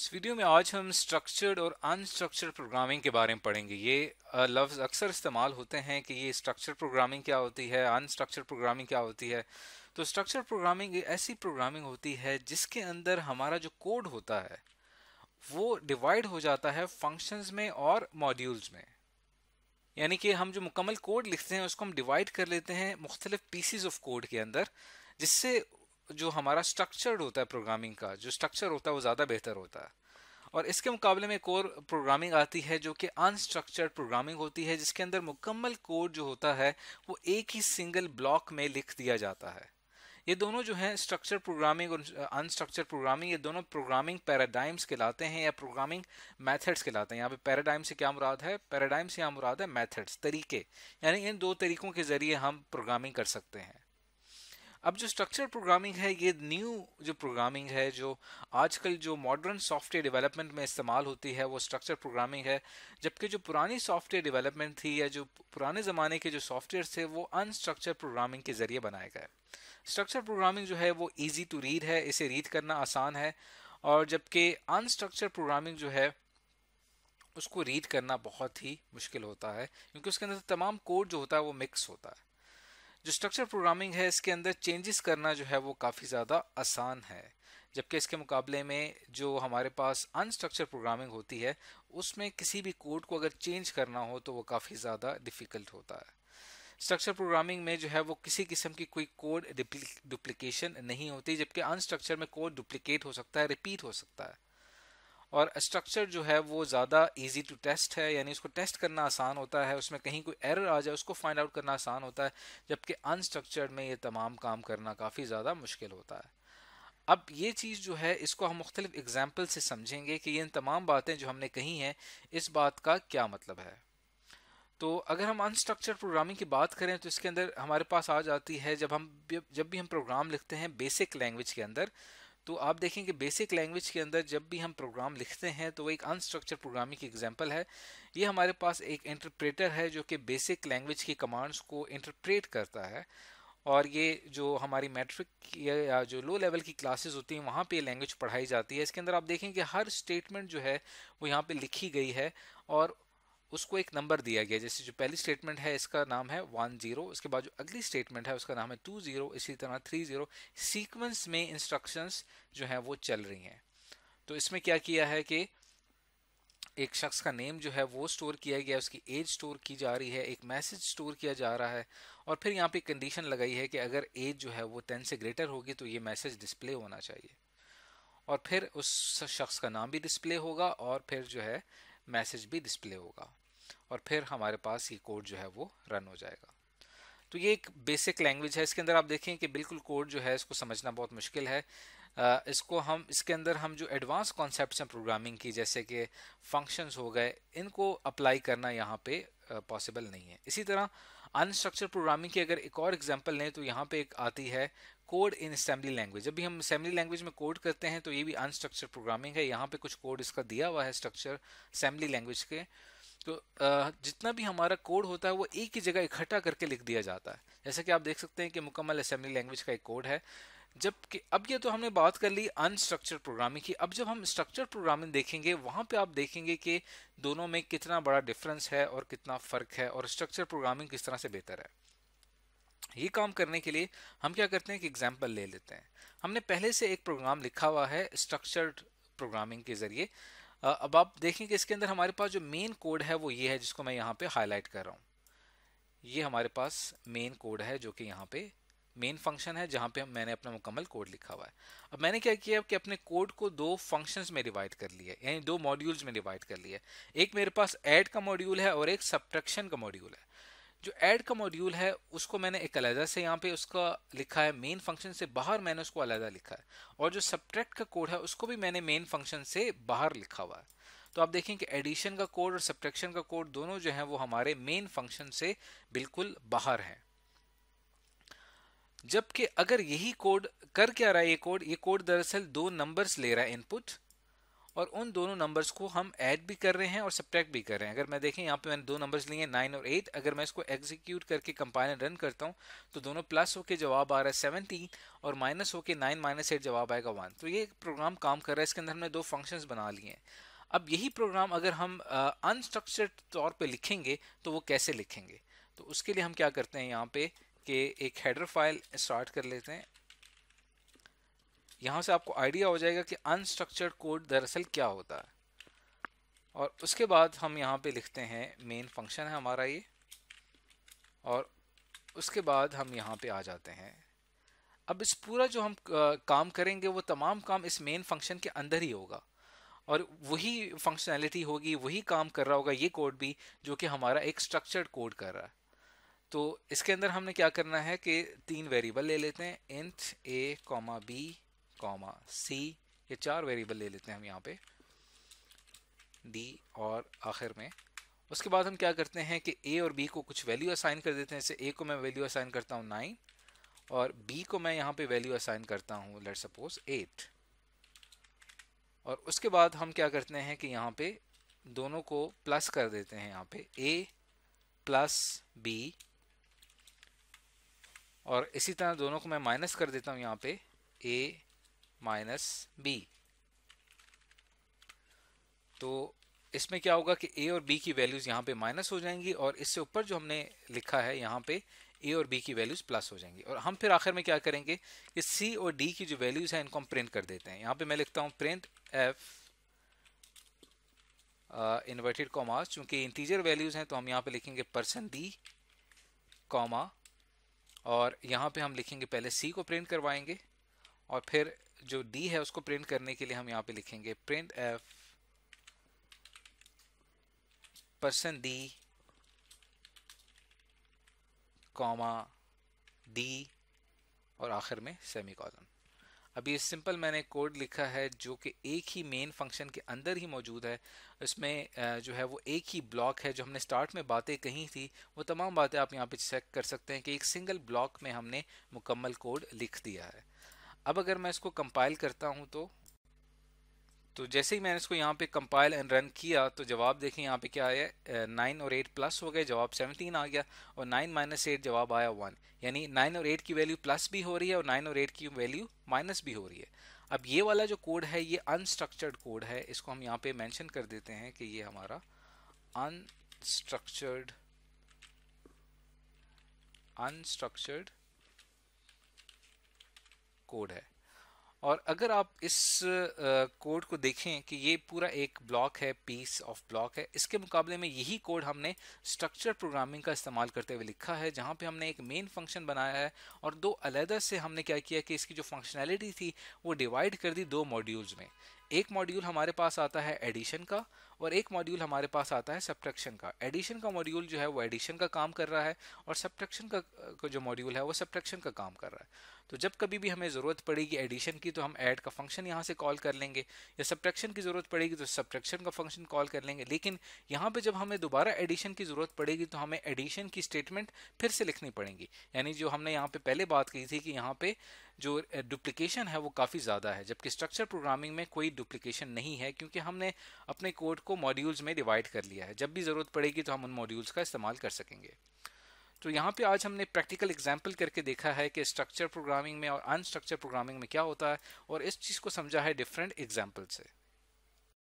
इस वीडियो में आज हम स्ट्रक्चर्ड और अनस्ट्रक्चर्ड प्रोग्रामिंग के बारे में पढ़ेंगे। ये लफ्ज़ अक्सर इस्तेमाल होते हैं कि ये स्ट्रक्चर्ड प्रोग्रामिंग क्या होती है, अनस्ट्रक्चर्ड प्रोग्रामिंग क्या होती है। तो स्ट्रक्चर्ड प्रोग्रामिंग ऐसी प्रोग्रामिंग होती है जिसके अंदर हमारा जो कोड होता है वो डिवाइड हो जाता है फंक्शंस में और मॉड्यूल्स में। यानी कि हम जो मुकम्मल कोड लिखते हैं उसको हम डिवाइड कर लेते हैं मुख्तलिफ पीसीज ऑफ कोड के अंदर, जिससे जो हमारा स्ट्रक्चर्ड होता है प्रोग्रामिंग का जो स्ट्रक्चर होता है वो ज़्यादा बेहतर होता है। और इसके मुकाबले में एक और प्रोग्रामिंग आती है जो कि अनस्ट्रक्चर्ड प्रोग्रामिंग होती है, जिसके अंदर मुकम्मल कोड जो होता है वो एक ही सिंगल ब्लॉक में लिख दिया जाता है। ये दोनों जो हैं स्ट्रक्चर्ड प्रोग्रामिंग और अनस्ट्रक्चर्ड प्रोग्रामिंग, ये दोनों प्रोग्रामिंग पैराडाइम्स कहलाते हैं या प्रोग्रामिंग मेथड्स कहलाते हैं। यहाँ पे पैराडाइम से क्या मुराद है? पैराडाइम से यहाँ मुराद है मेथड्स, तरीके, यानी इन दो तरीकों के जरिए हम प्रोग्रामिंग कर सकते हैं। अब जो स्ट्रक्चर्ड प्रोग्रामिंग है ये न्यू जो प्रोग्रामिंग है जो आजकल जो मॉडर्न सॉफ्टवेयर डेवलपमेंट में इस्तेमाल होती है वो स्ट्रक्चर्ड प्रोग्रामिंग है, जबकि जो पुरानी सॉफ्टवेयर डेवलपमेंट थी या जो पुराने ज़माने के जो सॉफ्टवेयर थे वो अनस्ट्रक्चर्ड प्रोग्रामिंग के ज़रिए बनाए गए। स्ट्रक्चर्ड प्रोग्रामिंग जो है वो ईजी टू रीड है, इसे रीड करना आसान है, और जबकि अनस्ट्रक्चर्ड प्रोग्रामिंग जो है उसको रीड करना बहुत ही मुश्किल होता है, क्योंकि उसके अंदर तमाम कोड जो होता है वो मिक्स होता है। जो स्ट्रक्चर प्रोग्रामिंग है इसके अंदर चेंजेस करना जो है वो काफ़ी ज़्यादा आसान है, जबकि इसके मुकाबले में जो हमारे पास अनस्ट्रक्चर प्रोग्रामिंग होती है उसमें किसी भी कोड को अगर चेंज करना हो तो वो काफ़ी ज़्यादा डिफ़िकल्ट होता है। स्ट्रक्चर प्रोग्रामिंग में जो है वो किसी किस्म की कोई कोड डुप्लीकेशन नहीं होती, जबकि अनस्ट्रक्चर में कोड डुप्लीकेट हो सकता है, रिपीट हो सकता है। और स्ट्रक्चर जो है वो ज़्यादा इजी टू टेस्ट है, यानी उसको टेस्ट करना आसान होता है, उसमें कहीं कोई एरर आ जाए उसको फाइंड आउट करना आसान होता है, जबकि अनस्ट्रक्चर्ड में ये तमाम काम करना काफ़ी ज़्यादा मुश्किल होता है। अब ये चीज़ जो है इसको हम मुख्तलिफ एग्जाम्पल से समझेंगे कि ये इन तमाम बातें जो हमने कही हैं इस बात का क्या मतलब है। तो अगर हम अनस्ट्रक्चर्ड प्रोग्रामिंग की बात करें तो इसके अंदर हमारे पास आ जाती है जब भी हम प्रोग्राम लिखते हैं बेसिक लैंग्वेज के अंदर, तो आप देखें कि बेसिक लैंग्वेज के अंदर जब भी हम प्रोग्राम लिखते हैं तो वो एक अनस्ट्रक्चर प्रोग्रामिंग की एग्जांपल है। ये हमारे पास एक इंटरप्रेटर है जो कि बेसिक लैंग्वेज की कमांड्स को इंटरप्रेट करता है, और ये जो हमारी मैट्रिक या जो लो लेवल की क्लासेस होती हैं वहाँ पे लैंग्वेज पढ़ाई जाती है। इसके अंदर आप देखें कि हर स्टेटमेंट जो है वो यहाँ पे लिखी गई है और उसको एक नंबर दिया गया। जैसे जो पहली स्टेटमेंट है इसका नाम है 10, उसके बाद जो अगली स्टेटमेंट है उसका नाम है 20, इसी तरह 30। सीक्वेंस में इंस्ट्रक्शंस जो हैं वो चल रही हैं। तो इसमें क्या किया है कि एक शख्स का नेम जो है वो स्टोर किया गया, उसकी एज स्टोर की जा रही है, एक मैसेज स्टोर किया जा रहा है, और फिर यहाँ पे कंडीशन लगाई है कि अगर एज जो है वो 10 से ग्रेटर होगी तो ये मैसेज डिस्प्ले होना चाहिए, और फिर उस शख्स का नाम भी डिस्प्ले होगा और फिर जो है मैसेज भी डिस्प्ले होगा, और फिर हमारे पास ये कोड जो है वो रन हो जाएगा। तो ये एक बेसिक लैंग्वेज है। इसके अंदर आप देखें कि बिल्कुल कोड जो है इसको समझना बहुत मुश्किल है। इसके अंदर हम जो एडवांस कॉन्सेप्ट्स हैं प्रोग्रामिंग की, जैसे कि फंक्शंस हो गए, इनको अप्लाई करना यहाँ पे पॉसिबल नहीं है। इसी तरह अनस्ट्रक्चर प्रोग्रामिंग की अगर एक और एग्जांपल लें तो यहाँ पे एक आती है कोड इन असेंबली लैंग्वेज। जब भी हम असेंबली लैंग्वेज में कोड करते हैं तो ये भी अनस्ट्रक्चर प्रोग्रामिंग है। यहाँ पे कुछ कोड इसका दिया हुआ है स्ट्रक्चर असेंबली लैंग्वेज के। तो जितना भी हमारा कोड होता है वो एक ही जगह इकट्ठा करके लिख दिया जाता है, जैसे कि आप देख सकते हैं कि मुकम्मल असेंबली लैंग्वेज का एक कोड है। जबकि अब ये तो हमने बात कर ली अनस्ट्रक्चर्ड प्रोग्रामिंग की। अब जब हम स्ट्रक्चर्ड प्रोग्रामिंग देखेंगे वहां पे आप देखेंगे कि दोनों में कितना बड़ा डिफरेंस है और कितना फर्क है, और स्ट्रक्चर प्रोग्रामिंग किस तरह से बेहतर है। ये काम करने के लिए हम क्या करते हैं कि एग्जाम्पल ले लेते हैं। हमने पहले से एक प्रोग्राम लिखा हुआ है स्ट्रक्चर्ड प्रोग्रामिंग के जरिए। अब आप देखें कि इसके अंदर हमारे पास जो मेन कोड है वो ये है, जिसको मैं यहाँ पे हाईलाइट कर रहा हूँ। ये हमारे पास मेन कोड है जो कि यहाँ पे मेन फंक्शन है जहाँ पे मैंने अपना मुकम्मल कोड लिखा हुआ है। अब मैंने क्या किया कि अपने कोड को दो फंक्शंस में डिवाइड कर लिया, यानी दो मॉड्यूल्स में डिवाइड कर लिया। एक मेरे पास ऐड का मॉड्यूल है और एक सब्ट्रैक्शन का मॉड्यूल है। जो ऐड का मॉड्यूल है उसको मैंने एक अलग से यहाँ पे उसका लिखा है, मेन फंक्शन से बाहर मैंने उसको अलग लिखा है, और जो सब्ट्रैक्ट का कोड है उसको भी मैंने मेन फंक्शन से बाहर लिखा हुआ है। तो आप देखें कि एडिशन का कोड और सब्ट्रैक्शन का कोड दोनों जो है वो हमारे मेन फंक्शन से बिल्कुल बाहर है। जबकि अगर यही कोड कर क्या रहा है, ये कोड दरअसल दो नंबर्स ले रहा है इनपुट, और उन दोनों नंबर्स को हम ऐड भी कर रहे हैं और सब्ट्रैक्ट भी कर रहे हैं। अगर मैं देखें यहाँ पे मैंने दो नंबर्स लिए 9 और 8, अगर मैं इसको एग्जीक्यूट करके कंपाइल रन करता हूँ तो दोनों प्लस होके जवाब आ रहा है 17 और माइनस होके 9 माइनस 8 जवाब आएगा 1। तो ये प्रोग्राम काम कर रहा है, इसके अंदर हमने दो फंक्शंस बना लिए हैं। अब यही प्रोग्राम अगर हम अनस्ट्रक्चर्ड तौर पे लिखेंगे तो वो कैसे लिखेंगे, तो उसके लिए हम क्या करते हैं यहाँ पे कि एक हेडर फाइल स्टार्ट कर लेते हैं। यहाँ से आपको आइडिया हो जाएगा कि अनस्ट्रक्चर्ड कोड दरअसल क्या होता है। और उसके बाद हम यहाँ पे लिखते हैं मेन फंक्शन है हमारा ये, और उसके बाद हम यहाँ पे आ जाते हैं। अब इस पूरा जो हम काम करेंगे वो तमाम काम इस मेन फंक्शन के अंदर ही होगा और वही फंक्शनैलिटी होगी, वही काम कर रहा होगा ये कोड भी जो कि हमारा एक स्ट्रक्चर्ड कोड कर रहा है। तो इसके अंदर हमने क्या करना है कि 3 वेरिएबल ले लेते हैं, इंट a, b, c, ये 4 वेरिएबल ले लेते हैं हम यहाँ पे, d और आखिर में। उसके बाद हम क्या करते हैं कि a और b को कुछ वैल्यू असाइन कर देते हैं। जैसे a को मैं वैल्यू असाइन करता हूँ 9 और b को मैं यहाँ पे वैल्यू असाइन करता हूँ लेट्स सपोज 8। और उसके बाद हम क्या करते हैं कि यहाँ पे दोनों को प्लस कर देते हैं, यहाँ पे a प्लस b, और इसी तरह दोनों को मैं माइनस कर देता हूँ यहाँ पे a माइनस b। तो इसमें क्या होगा कि a और b की वैल्यूज यहाँ पे माइनस हो जाएंगी और इससे ऊपर जो हमने लिखा है यहाँ पे a और b की वैल्यूज प्लस हो जाएंगी। और हम फिर आखिर में क्या करेंगे कि c और d की जो वैल्यूज हैं इनको हम प्रिंट कर देते हैं। यहाँ पे मैं लिखता हूँ प्रिंट f इन्वर्टेड कॉमास, चूंकि इंटीजर वैल्यूज हैं तो हम यहाँ पे लिखेंगे %d कॉमा, और यहाँ पे हम लिखेंगे पहले c को प्रिंट करवाएंगे और फिर जो d है उसको प्रिंट करने के लिए हम यहाँ पे लिखेंगे print f %d comma d और आखिर में सेमीकोलन। अब ये सिंपल मैंने कोड लिखा है जो कि एक ही मेन फंक्शन के अंदर ही मौजूद है। इसमें जो है वो एक ही ब्लॉक है। जो हमने स्टार्ट में बातें कही थी वो तमाम बातें आप यहाँ पे चेक कर सकते हैं कि एक सिंगल ब्लॉक में हमने मुकम्मल कोड लिख दिया है। अब अगर मैं इसको कंपाइल करता हूँ तो जैसे ही मैंने इसको यहाँ पे कंपाइल एंड रन किया तो जवाब देखें यहाँ पे क्या आया, 9 और 8 प्लस हो गए, जवाब 17 आ गया, और 9 माइनस 8 जवाब आया 1। यानी 9 और 8 की वैल्यू प्लस भी हो रही है और 9 और 8 की वैल्यू माइनस भी हो रही है। अब ये वाला जो कोड है ये अनस्ट्रक्चर्ड कोड है, इसको हम यहाँ पे मेंशन कर देते हैं कि ये हमारा अनस्ट्रक्चर्ड कोड है। और अगर आप इस कोड को देखें कि ये पूरा एक ब्लॉक है, पीस ऑफ ब्लॉक है, इसके मुकाबले में यही कोड हमने स्ट्रक्चर प्रोग्रामिंग का इस्तेमाल करते हुए लिखा है, जहां पे हमने एक मेन फंक्शन बनाया है और दो अलग से हमने क्या किया कि इसकी जो फंक्शनैलिटी थी वो डिवाइड कर दी दो मॉड्यूल्स में। एक मॉड्यूल हमारे पास आता है एडिशन का और एक मॉड्यूल हमारे पास आता है सब्ट्रैक्शन का। एडिशन का मॉड्यूल जो है वो एडिशन का काम कर रहा है और सब्ट्रैक्शन का जो मॉड्यूल है वो सब्ट्रैक्शन का काम कर रहा है। तो जब कभी भी हमें ज़रूरत पड़ेगी एडिशन की तो हम ऐड का फंक्शन यहाँ से कॉल कर लेंगे, या सब्ट्रैक्शन की ज़रूरत पड़ेगी तो सब्ट्रैक्शन का फंक्शन कॉल कर लेंगे। लेकिन यहाँ पे जब हमें दोबारा एडिशन की ज़रूरत पड़ेगी तो हमें एडिशन की स्टेटमेंट फिर से लिखनी पड़ेगी। यानी जो हमने यहाँ पे पहले बात की थी कि यहाँ पे जो डुप्लीकेशन है वो काफ़ी ज़्यादा है, जबकि स्ट्रक्चर प्रोग्रामिंग में कोई डुप्लीकेशन नहीं है क्योंकि हमने अपने कोड को मॉड्यूल्स में डिवाइड कर लिया है। जब भी ज़रूरत पड़ेगी तो हम उन मॉड्यूल्स का इस्तेमाल कर सकेंगे। तो यहाँ पे आज हमने प्रैक्टिकल एग्जाम्पल करके देखा है कि स्ट्रक्चर प्रोग्रामिंग में और अनस्ट्रक्चर प्रोग्रामिंग में क्या होता है, और इस चीज़ को समझा है डिफरेंट एग्जाम्पल से।